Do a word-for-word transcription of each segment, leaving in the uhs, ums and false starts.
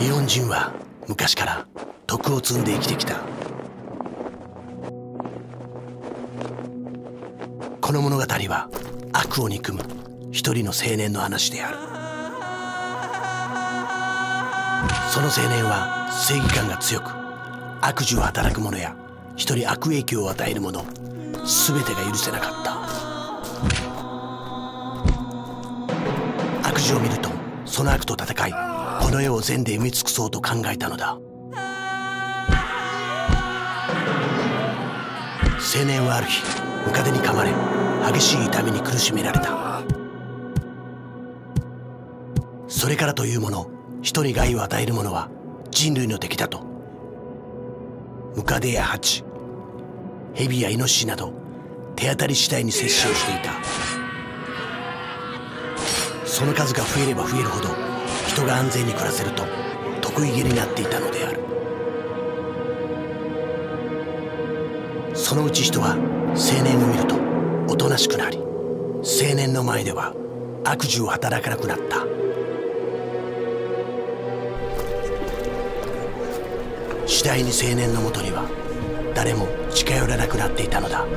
日本人は昔から徳を積んで生きてきた。この物語は悪を憎む一人の青年の話である。その青年は正義感が強く、悪事を働く者や人に悪影響を与える者全てが許せなかった。悪事を見るとその悪と戦い、この世を善で埋め尽くそうと考えたのだ。青年はある日、ムカデに噛まれ激しい痛みに苦しめられた。それからというもの、人に害を与える者は人類の敵だとムカデやハチ、ヘビやイノシシなど手当たり次第に摂取をしていた。その数が増えれば増えるほど人が安全に暮らせると得意げになっていたのである。そのうち人は青年を見るとおとなしくなり、青年の前では悪事を働かなくなった。次第に青年のもとには誰も近寄らなくなっていたのだ。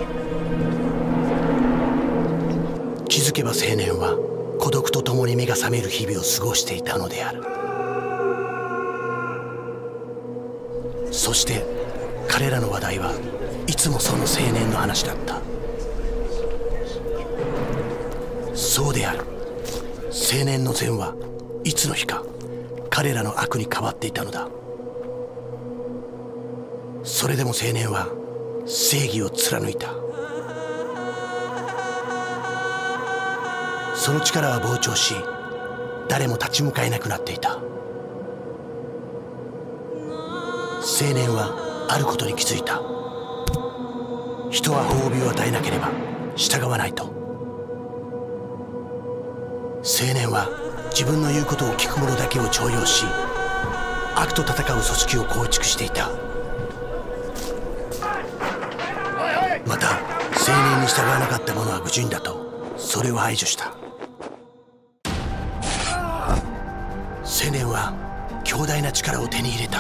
気づけば青年は孤独とともに目が覚める日々を過ごしていたのである。そして彼らの話題はいつもその青年の話だった。そうである。青年の善はいつの日か彼らの悪に変わっていたのだ。それでも青年は正義を貫いた。その力は膨張し、誰も立ち向かえなくなっていた。青年はあることに気づいた。人は褒美を与えなければ従わないと。青年は自分の言うことを聞く者だけを重用し、悪と戦う組織を構築していた。また青年に従わなかった者は愚人だとそれを排除した。青年は強大な力を手に入れた。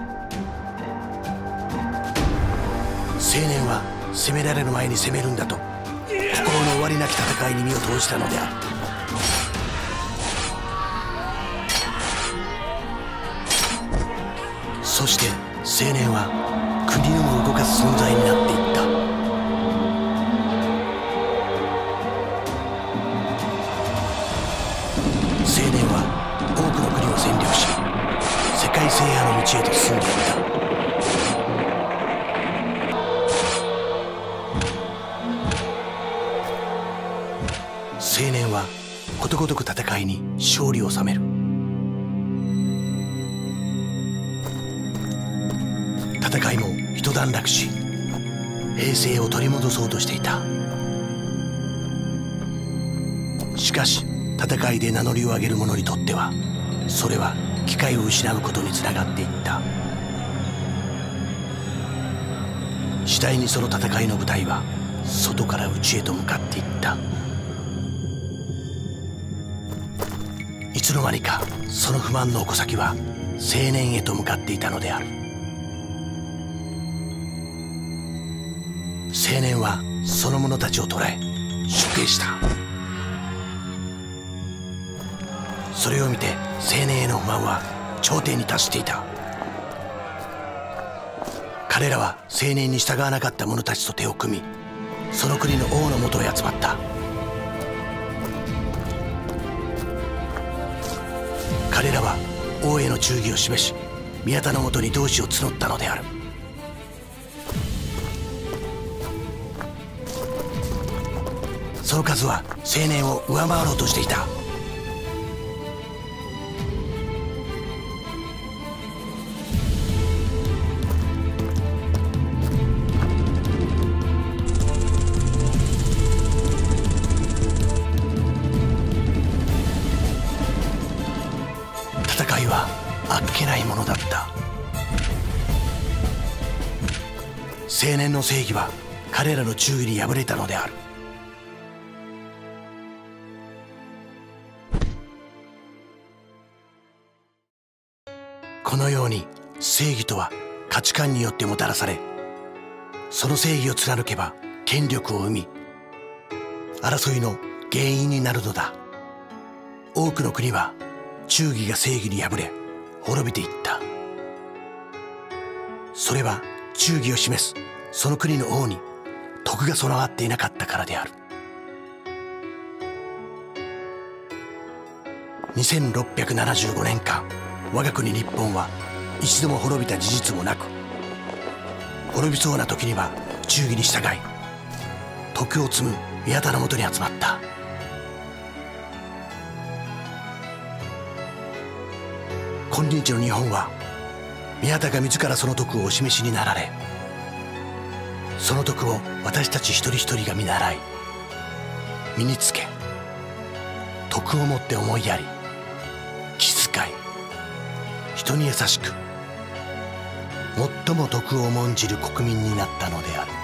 青年は攻められる前に攻めるんだと心の終わりなき戦いに身を投じたのである。そして青年は国をも動かす存在になっていった。青年は多くの国を占領し、世界制覇の道へと進んでいった。青年はことごとく戦いに勝利を収める。戦いも一段落し、平静を取り戻そうとしていた。しかし戦いで名乗りを上げる者にとっては、それは機会を失うことにつながっていった。次第にその戦いの舞台は外から内へと向かっていった。いつの間にかその不満の矛先は青年へと向かっていたのである。青年はその者たちを捕らえ処刑した。それを見て青年への不満は頂点に達していた。彼らは青年に従わなかった者たちと手を組み、その国の王のもとへ集まった。彼らは王への忠義を示し、宮田のもとに同志を募ったのである。その数は青年を上回ろうとしていた。戦いはあっけないものだった。青年の正義は彼らの忠義に敗れたのである。 このように正義とは価値観によってもたらされ、その正義を貫けば権力を生み、争いの原因になるのだ。多くの国は忠義が正義に敗れ滅びていった。それは忠義を示すその国の王に徳が備わっていなかったからである。にせんろっぴゃくななじゅうごねんかん、我が国日本は一度も滅びた事実もなく、滅びそうな時には忠義に従い徳を積む宮田のもとに集まった。今日の日本は宮田が自らその徳をお示しになられ、その徳を私たち一人一人が見習い身につけ、徳をもって思いやり気遣い人に優しく、最も徳を重んじる国民になったのである。